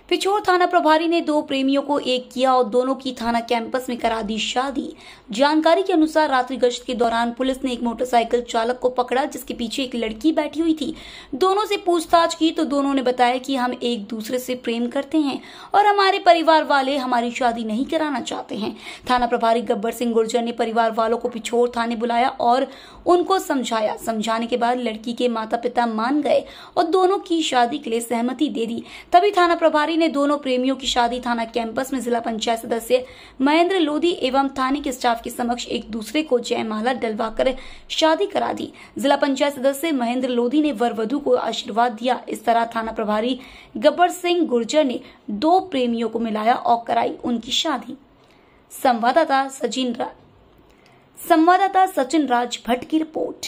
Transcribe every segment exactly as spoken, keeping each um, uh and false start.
पिछोर थाना प्रभारी ने दो प्रेमियों को एक किया और दोनों की थाना कैंपस में करा दी शादी। जानकारी के अनुसार रात्रि गश्त के दौरान पुलिस ने एक मोटरसाइकिल चालक को पकड़ा जिसके पीछे एक लड़की बैठी हुई थी। दोनों से पूछताछ की तो दोनों ने बताया कि हम एक दूसरे से प्रेम करते हैं और हमारे परिवार वाले हमारी शादी नहीं कराना चाहते हैं। थाना प्रभारी गब्बर सिंह गुर्जर ने परिवार वालों को पिछोर थाने बुलाया और उनको समझाया। समझाने के बाद लड़की के माता पिता मान गए और दोनों की शादी के लिए सहमति दे दी। तभी थाना प्रभारी ने दोनों प्रेमियों की शादी थाना कैंपस में जिला पंचायत सदस्य महेंद्र लोधी एवं थाने के स्टाफ के समक्ष एक दूसरे को जयमाला डलवाकर शादी करा दी। जिला पंचायत सदस्य महेंद्र लोधी ने वर वधू को आशीर्वाद दिया। इस तरह थाना प्रभारी गब्बर सिंह गुर्जर ने दो प्रेमियों को मिलाया और कराई उनकी शादी। संवाददाता सचिन रा... संवाददाता सचिन राज भट्ट की रिपोर्ट।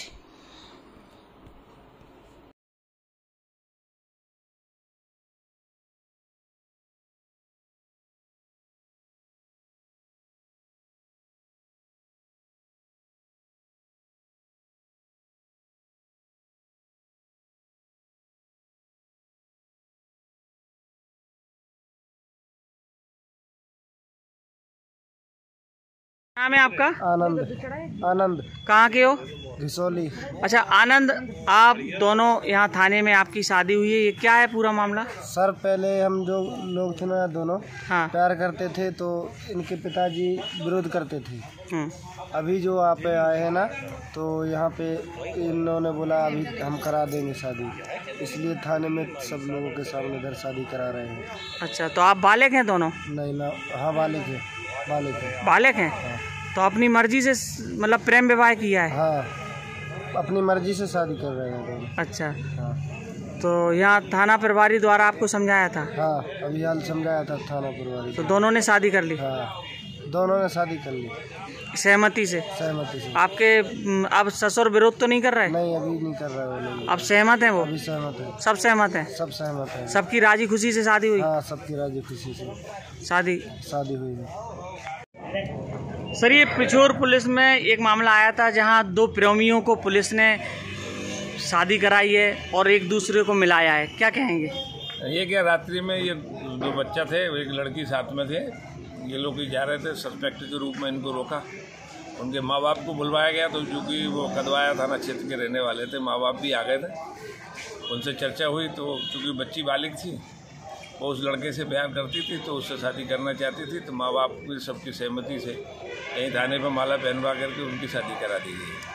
नाम है आपका? आनंद। आनंद। कहाँ के हो? घिसोली। अच्छा आनंद, आप दोनों यहाँ थाने में आपकी शादी हुई है, ये क्या है पूरा मामला? सर पहले हम जो लोग थे ना दोनों हाँ। प्यार करते थे तो इनके पिताजी विरोध करते थे। अभी जो आप आए हैं ना तो यहाँ पे इन्होंने बोला अभी हम करा देंगे शादी, इसलिए थाने में सब लोगों के सामने इधर शादी करा रहे हैं। अच्छा, तो आप बालिग हैं दोनों? नहीं ना, हाँ बालिग है। बालिग है। बालिग हैं? हाँ। तो अपनी मर्जी से मतलब प्रेम विवाह किया है? हाँ, अपनी मर्जी से शादी कर रहे हैं दोनों। अच्छा। हाँ। तो यहाँ थाना प्रभारी द्वारा आपको समझाया था? हाँ, अभी हाल समझाया था थाना प्रभारी। तो दोनों ने शादी कर ली? हाँ, दोनों ने शादी कर ली सहमति से? सहमति से। आपके अब ससुर विरोध तो नहीं कर रहे? नहीं, अभी नहीं कर रहे वो। अब सहमत हैं वो? अभी सहमत है। सब सहमत हैं? सब सहमत है। सबकी राजी खुशी से शादी हुई? हाँ, सबकी राजी खुशी से शादी शादी हुई है। सर, ये पिछोर पुलिस में एक मामला आया था जहां दो प्रेमियों को पुलिस ने शादी कराई है और एक दूसरे को मिलाया है, क्या कहेंगे? ये क्या, रात्रि में ये दो बच्चा थे, एक लड़की साथ में थे, ये लोग जा रहे थे, सस्पेक्ट के रूप में इनको रोका। उनके माँ बाप को बुलवाया गया तो चूँकि वो कदवाया थाना क्षेत्र के रहने वाले थे, माँ बाप भी आ गए थे। उनसे चर्चा हुई तो चूँकि बच्ची बालिग थी, वो उस लड़के से प्यार करती थी तो उससे शादी करना चाहती थी, तो माँ बाप की सबकी सहमति से यहीं थाने पर माला पहनवा करके उनकी शादी करा दी गई।